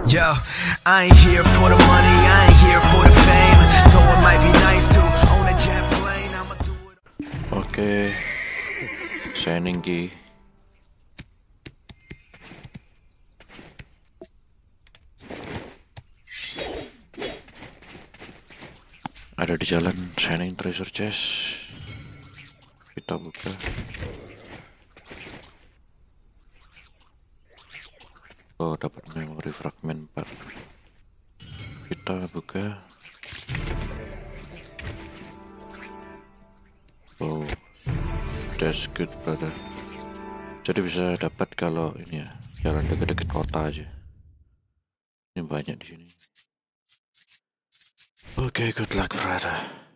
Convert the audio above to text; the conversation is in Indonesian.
Yo, I ain't here for the money, I ain't here for the fame. Though it might be nice to own a jet plane, I'ma do it. Oke, Shining Key. Ada di jalan Shining Treasure Chest. Kita buka. Oh, dapat memori fragment 4. Kita buka. Oh, that's good brother. Jadi bisa dapat kalau ini ya, jalan dekat-dekat kota aja. Ini banyak di sini. Oke, good luck brother.